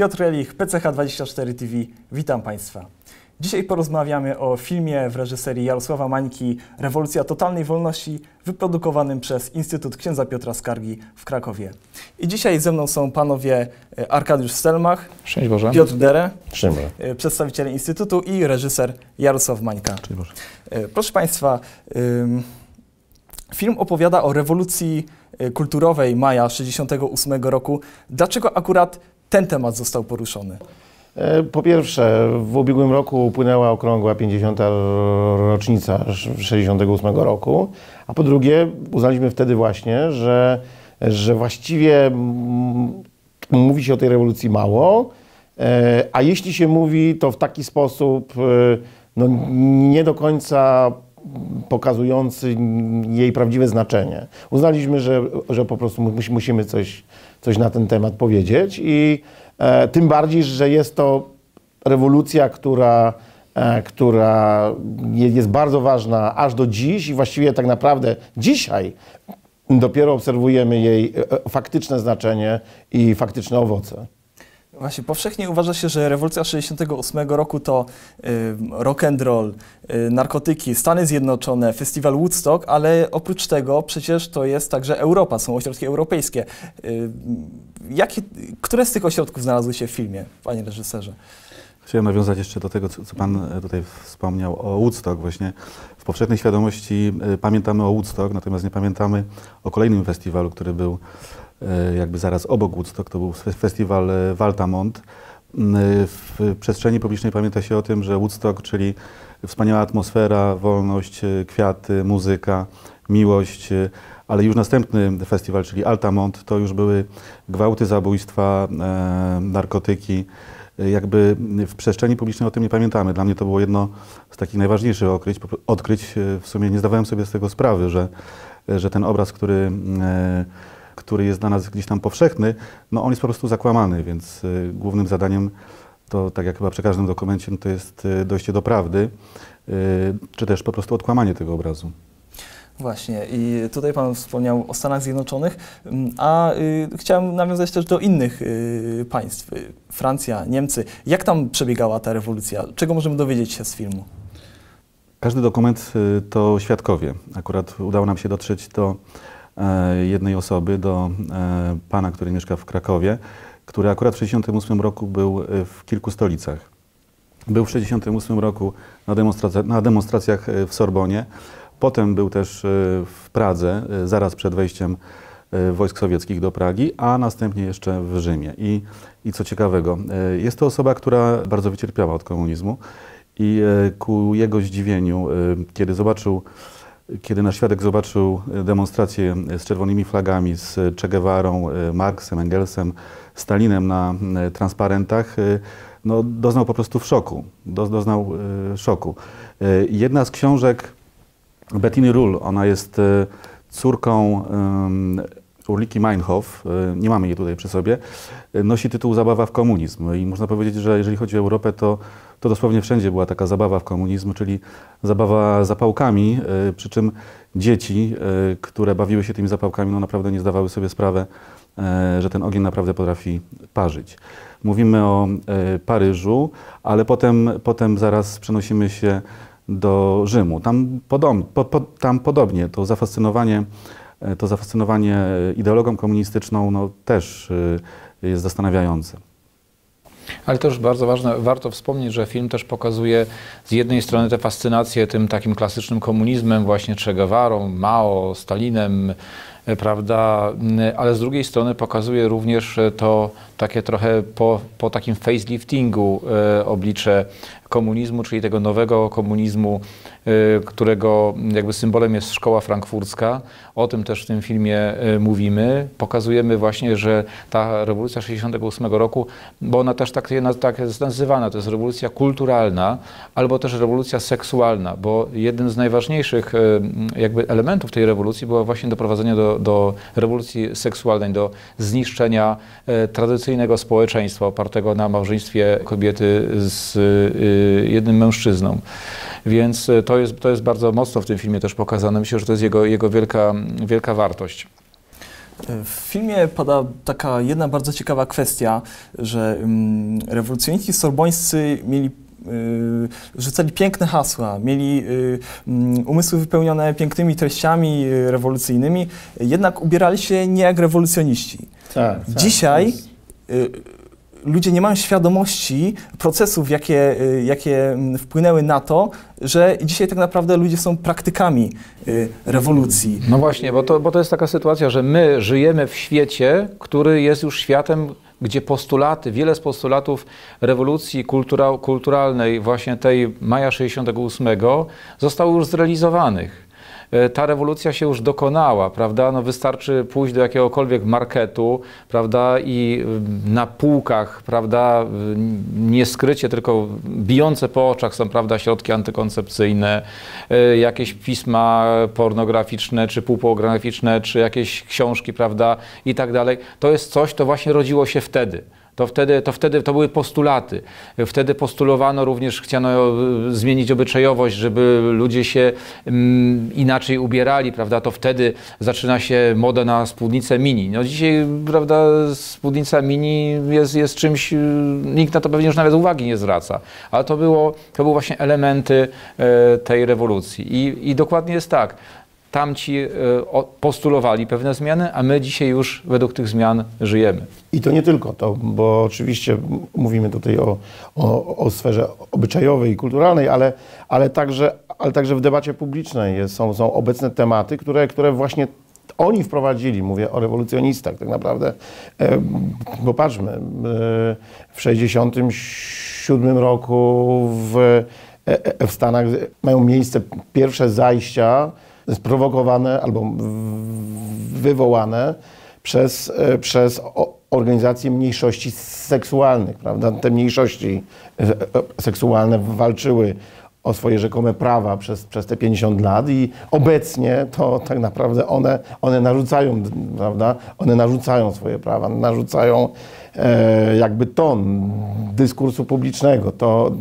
Piotr Relich, PCH24 TV. Witam Państwa. Dzisiaj porozmawiamy o filmie w reżyserii Jarosława Mańki Rewolucja totalnej wolności, wyprodukowanym przez Instytut Księdza Piotra Skargi w Krakowie. I dzisiaj ze mną są panowie Arkadiusz Stelmach, Szczęść Boże. Piotr Dere, Szczęść Boże. przedstawiciele Instytutu i reżyser Jarosław Mańka. Szczęść Boże. Proszę Państwa, film opowiada o rewolucji kulturowej maja 1968 roku. Dlaczego akurat ten temat został poruszony? Po pierwsze, w ubiegłym roku upłynęła okrągła 50. rocznica 1968 roku, a po drugie uznaliśmy wtedy właśnie, że właściwie mówi się o tej rewolucji mało, a jeśli się mówi, to w taki sposób no, nie do końca pokazujący jej prawdziwe znaczenie. Uznaliśmy, że po prostu musimy coś na ten temat powiedzieć i tym bardziej, że jest to rewolucja, która jest bardzo ważna aż do dziś i właściwie tak naprawdę dzisiaj dopiero obserwujemy jej faktyczne znaczenie i faktyczne owoce. Właśnie, powszechnie uważa się, że rewolucja 1968 roku to rock and roll, narkotyki, Stany Zjednoczone, festiwal Woodstock, ale oprócz tego przecież to jest także Europa, są ośrodki europejskie. Które z tych ośrodków znalazły się w filmie, panie reżyserze? Chciałem nawiązać jeszcze do tego, co pan tutaj wspomniał o Woodstock. Właśnie w powszechnej świadomości pamiętamy o Woodstock, natomiast nie pamiętamy o kolejnym festiwalu, który był jakby zaraz obok Woodstock. To był festiwal w Altamont. W przestrzeni publicznej pamięta się o tym, że Woodstock, czyli wspaniała atmosfera, wolność, kwiaty, muzyka, miłość, ale już następny festiwal, czyli Altamont, to już były gwałty, zabójstwa, narkotyki. Jakby w przestrzeni publicznej o tym nie pamiętamy. Dla mnie to było jedno z takich najważniejszych odkryć. W sumie nie zdawałem sobie z tego sprawy, że ten obraz, który jest dla nas gdzieś tam powszechny, no on jest po prostu zakłamany, więc głównym zadaniem to, tak jak chyba przy każdym dokumencie, to jest dojście do prawdy, czy też po prostu odkłamanie tego obrazu. Właśnie i tutaj pan wspomniał o Stanach Zjednoczonych, a chciałem nawiązać też do innych państw, Francja, Niemcy. Jak tam przebiegała ta rewolucja? Czego możemy dowiedzieć się z filmu? Każdy dokument to świadkowie. Akurat udało nam się dotrzeć do jednej osoby, do pana, który mieszka w Krakowie, który akurat w 1968 roku był w kilku stolicach. Był w 1968 roku na demonstracjach w Sorbonie, potem był też w Pradze, zaraz przed wejściem wojsk sowieckich do Pragi, a następnie jeszcze w Rzymie. I co ciekawego, jest to osoba, która bardzo wycierpiała od komunizmu i ku jego zdziwieniu, kiedy nasz świadek zobaczył demonstrację z czerwonymi flagami, z Che Guevarą, Marksem, Engelsem, Stalinem na transparentach, no, doznał po prostu szoku. Doznał szoku. Jedna z książek Bettiny Rull, ona jest córką Ulriki Meinhof, nie mamy jej tutaj przy sobie, nosi tytuł Zabawa w komunizm. I można powiedzieć, że jeżeli chodzi o Europę, to dosłownie wszędzie była taka zabawa w komunizm, czyli zabawa zapałkami, przy czym dzieci, które bawiły się tymi zapałkami, no naprawdę nie zdawały sobie sprawy, że ten ogień naprawdę potrafi parzyć. Mówimy o Paryżu, ale potem zaraz przenosimy się do Rzymu. Tam podobnie to zafascynowanie ideologią komunistyczną no, też jest zastanawiające. Ale to już bardzo ważne, warto wspomnieć, że film też pokazuje z jednej strony tę fascynację tym takim klasycznym komunizmem, właśnie Che Guevarą, Mao, Stalinem, prawda, ale z drugiej strony pokazuje również to takie trochę po takim faceliftingu oblicze komunizmu, czyli tego nowego komunizmu, którego jakby symbolem jest szkoła frankfurcka. O tym też w tym filmie mówimy. Pokazujemy właśnie, że ta rewolucja 1968 roku, bo ona też tak jest nazywana, to jest rewolucja kulturalna albo też rewolucja seksualna, bo jeden z najważniejszych jakby elementów tej rewolucji było właśnie doprowadzenie do rewolucji seksualnej, do zniszczenia tradycyjnego społeczeństwa opartego na małżeństwie kobiety z jednym mężczyzną. Więc to jest bardzo mocno w tym filmie też pokazane. Myślę, że to jest jego wielka wartość. W filmie pada taka jedna bardzo ciekawa kwestia, że rewolucjoniści sorbońscy mieli rzucali piękne hasła, mieli umysły wypełnione pięknymi treściami rewolucyjnymi, jednak ubierali się nie jak rewolucjoniści. Tak, Dzisiaj ludzie nie mają świadomości procesów, jakie wpłynęły na to, że dzisiaj tak naprawdę ludzie są praktykami rewolucji. No właśnie, bo to jest taka sytuacja, że my żyjemy w świecie, który jest już światem, gdzie postulaty, wiele z postulatów rewolucji kulturalnej, właśnie tej maja 68, zostało już zrealizowanych. Ta rewolucja się już dokonała, prawda? No wystarczy pójść do jakiegokolwiek marketu, prawda? I na półkach, prawda? Nie skrycie, tylko bijące po oczach są, prawda? Środki antykoncepcyjne, jakieś pisma pornograficzne, czy półpornograficzne, czy jakieś książki, prawda? I tak dalej. To jest coś, to właśnie rodziło się wtedy. To były postulaty. Wtedy postulowano również, chciano zmienić obyczajowość, żeby ludzie się inaczej ubierali, prawda? To wtedy zaczyna się moda na spódnicę mini. No dzisiaj, prawda, spódnica mini jest czymś, nikt na to pewnie już nawet uwagi nie zwraca. Ale to były właśnie elementy tej rewolucji. I dokładnie jest tak. Tamci postulowali pewne zmiany, a my dzisiaj już według tych zmian żyjemy. I to nie tylko to, bo oczywiście mówimy tutaj o sferze obyczajowej i kulturalnej, ale także w debacie publicznej są obecne tematy, które właśnie oni wprowadzili. Mówię o rewolucjonistach tak naprawdę. Bo patrzmy, w 1967 roku w Stanach mają miejsce pierwsze zajścia sprowokowane albo wywołane przez organizacje mniejszości seksualnych, prawda? Te mniejszości seksualne walczyły o swoje rzekome prawa przez te 50 lat i obecnie to tak naprawdę one narzucają, prawda? One narzucają swoje prawa, narzucają jakby ton dyskursu publicznego.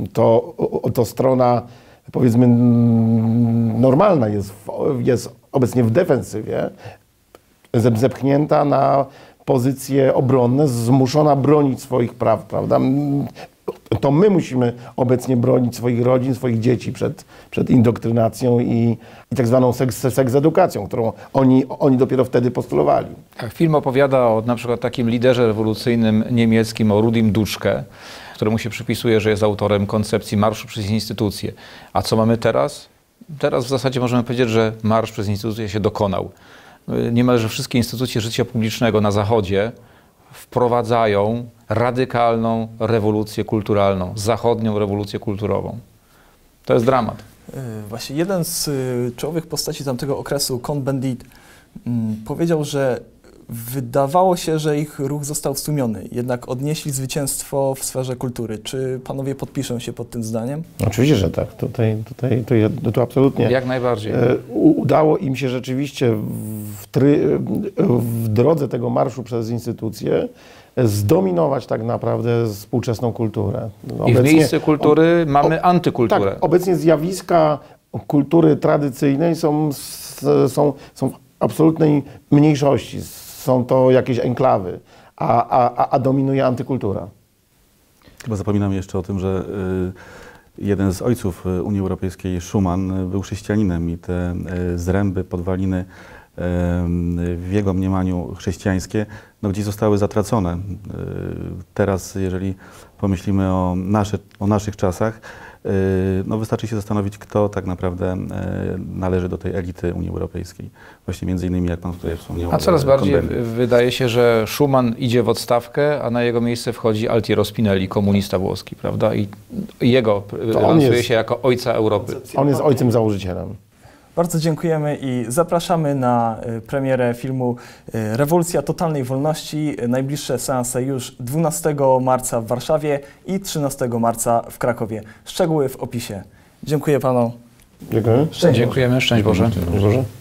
To strona, powiedzmy, normalna jest obecnie w defensywie, zepchnięta na pozycje obronne, zmuszona bronić swoich praw, prawda? To my musimy obecnie bronić swoich rodzin, swoich dzieci przed indoktrynacją i tak zwaną seks-edukacją, którą oni dopiero wtedy postulowali. Film opowiada o na przykład takim liderze rewolucyjnym niemieckim, o Rudim Dutschke, któremu się przypisuje, że jest autorem koncepcji marszu przez instytucje. A co mamy teraz? Teraz w zasadzie możemy powiedzieć, że marsz przez instytucje się dokonał. Niemalże wszystkie instytucje życia publicznego na Zachodzie wprowadzają radykalną rewolucję kulturalną, zachodnią rewolucję kulturową. To jest dramat. Właśnie jeden z czołowych postaci tamtego okresu, Cohn-Bendit, powiedział, że wydawało się, że ich ruch został stłumiony, jednak odnieśli zwycięstwo w sferze kultury. Czy panowie podpiszą się pod tym zdaniem? Oczywiście, że tak. To absolutnie. Jak najbardziej. Udało im się rzeczywiście w drodze tego marszu przez instytucje zdominować tak naprawdę współczesną kulturę. I w miejsce kultury mamy antykulturę. Tak, obecnie zjawiska kultury tradycyjnej są w absolutnej mniejszości. Są to jakieś enklawy, a dominuje antykultura. Chyba zapominamy jeszcze o tym, że jeden z ojców Unii Europejskiej, Schuman, był chrześcijaninem i te zręby, podwaliny w jego mniemaniu chrześcijańskie gdzieś zostały zatracone. Teraz, jeżeli pomyślimy o naszych czasach, wystarczy się zastanowić, kto tak naprawdę należy do tej elity Unii Europejskiej. Właśnie między innymi, jak pan tutaj wspomniał. A coraz bardziej wydaje się, że Schuman idzie w odstawkę, a na jego miejsce wchodzi Altiero Spinelli, komunista włoski, prawda? I jego lansuje się jako ojca Europy. On jest ojcem założycielem. Bardzo dziękujemy i zapraszamy na premierę filmu Rewolucja totalnej wolności. Najbliższe seanse już 12 marca w Warszawie i 13 marca w Krakowie. Szczegóły w opisie. Dziękuję panom. Dziękuję. Dziękujemy, szczęść Boże. Szczęść Boże.